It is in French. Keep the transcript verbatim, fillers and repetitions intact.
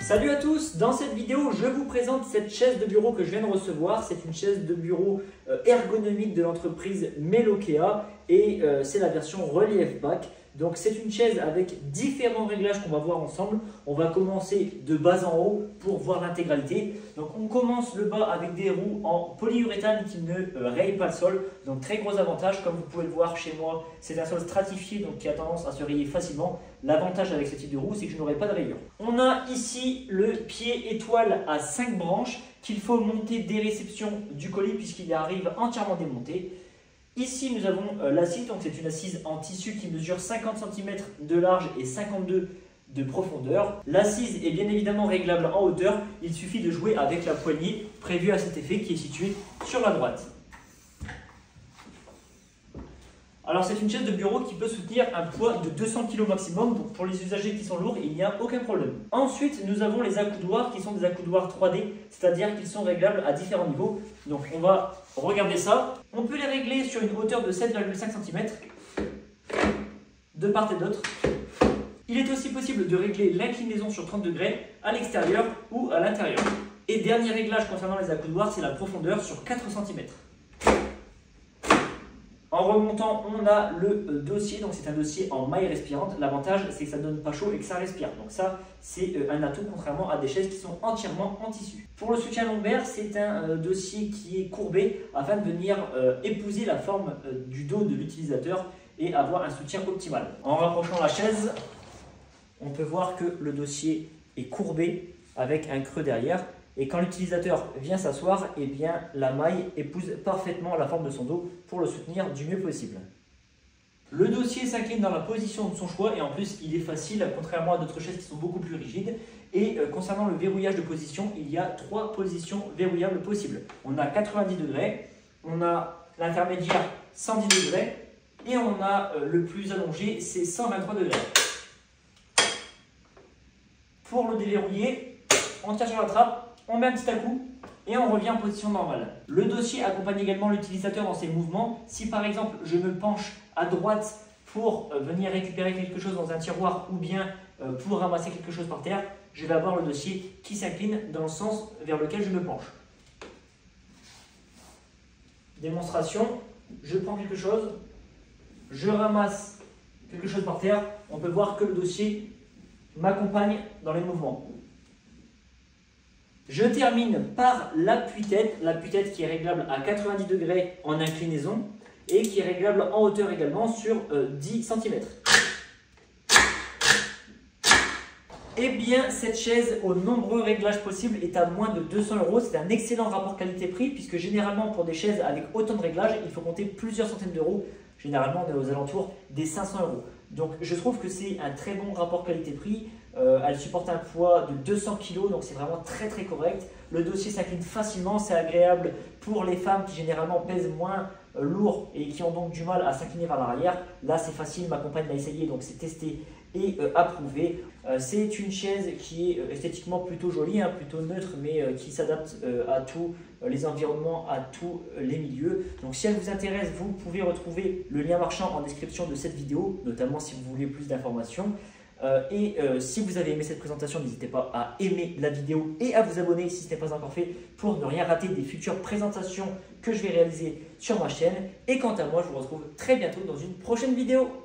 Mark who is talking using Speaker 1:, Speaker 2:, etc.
Speaker 1: Salut à tous, dans cette vidéo je vous présente cette chaise de bureau que je viens de recevoir. C'est une chaise de bureau ergonomique de l'entreprise Melokea et euh, c'est la version Relief Back. Donc c'est une chaise avec différents réglages qu'on va voir ensemble. On va commencer de bas en haut pour voir l'intégralité. Donc on commence le bas avec des roues en polyuréthane qui ne euh, rayent pas le sol. Donc très gros avantage, comme vous pouvez le voir chez moi, c'est un sol stratifié donc qui a tendance à se rayer facilement. L'avantage avec ce type de roue, c'est que je n'aurai pas de rayures. On a ici le pied étoile à cinq branches qu'il faut monter dès réception du colis puisqu'il arrive entièrement démonté. Ici, nous avons euh, l'assise, donc c'est une assise en tissu qui mesure cinquante centimètres de large et cinquante-deux de profondeur. L'assise est bien évidemment réglable en hauteur, il suffit de jouer avec la poignée prévue à cet effet qui est située sur la droite. Alors c'est une chaise de bureau qui peut soutenir un poids de deux cents kilos maximum, donc pour les usagers qui sont lourds, il n'y a aucun problème. Ensuite, nous avons les accoudoirs qui sont des accoudoirs trois D, c'est-à-dire qu'ils sont réglables à différents niveaux. Donc on va regarder ça. On peut les régler sur une hauteur de sept virgule cinq centimètres de part et d'autre. Il est aussi possible de régler l'inclinaison sur trente degrés à l'extérieur ou à l'intérieur. Et dernier réglage concernant les accoudoirs, c'est la profondeur sur quatre centimètres. En remontant, on a le dossier, donc c'est un dossier en maille respirante. L'avantage, c'est que ça ne donne pas chaud et que ça respire. Donc ça, c'est un atout contrairement à des chaises qui sont entièrement en tissu. Pour le soutien lombaire, c'est un dossier qui est courbé afin de venir épouser la forme du dos de l'utilisateur et avoir un soutien optimal. En rapprochant la chaise, on peut voir que le dossier est courbé avec un creux derrière. Et quand l'utilisateur vient s'asseoir, eh bien, la maille épouse parfaitement la forme de son dos pour le soutenir du mieux possible. Le dossier s'incline dans la position de son choix et en plus il est facile, contrairement à d'autres chaises qui sont beaucoup plus rigides. Et euh, concernant le verrouillage de position, il y a trois positions verrouillables possibles. On a quatre-vingt-dix degrés, on a l'intermédiaire cent dix degrés et on a euh, le plus allongé, c'est cent vingt-trois degrés. Pour le déverrouiller, on tire sur la trappe, on met un petit à-coup et on revient en position normale. Le dossier accompagne également l'utilisateur dans ses mouvements. Si par exemple je me penche à droite pour venir récupérer quelque chose dans un tiroir ou bien pour ramasser quelque chose par terre, je vais avoir le dossier qui s'incline dans le sens vers lequel je me penche. Démonstration, je prends quelque chose, je ramasse quelque chose par terre, on peut voir que le dossier m'accompagne dans les mouvements. Je termine par l'appui-tête, l'appui-tête qui est réglable à quatre-vingt-dix degrés en inclinaison et qui est réglable en hauteur également sur euh, dix centimètres. Eh bien, cette chaise aux nombreux réglages possibles est à moins de deux cents euros. C'est un excellent rapport qualité-prix puisque généralement pour des chaises avec autant de réglages, il faut compter plusieurs centaines d'euros. Généralement, on est aux alentours des cinq cents euros. Donc, je trouve que c'est un très bon rapport qualité-prix. Euh, elle supporte un poids de deux cents kilos, donc c'est vraiment très très correct. Le dossier s'incline facilement, c'est agréable pour les femmes qui généralement pèsent moins euh, lourd et qui ont donc du mal à s'incliner vers l'arrière. Là, c'est facile, ma compagne l'a essayé, donc c'est testé et euh, approuvé. Euh, c'est une chaise qui est euh, esthétiquement plutôt jolie, hein, plutôt neutre, mais euh, qui s'adapte euh, à tous euh, les environnements, à tous euh, les milieux. Donc si elle vous intéresse, vous pouvez retrouver le lien marchand en description de cette vidéo, notamment si vous voulez plus d'informations. Euh, et euh, si vous avez aimé cette présentation, n'hésitez pas à aimer la vidéo et à vous abonner si ce n'est pas encore fait pour ne rien rater des futures présentations que je vais réaliser sur ma chaîne. Et quant à moi, je vous retrouve très bientôt dans une prochaine vidéo.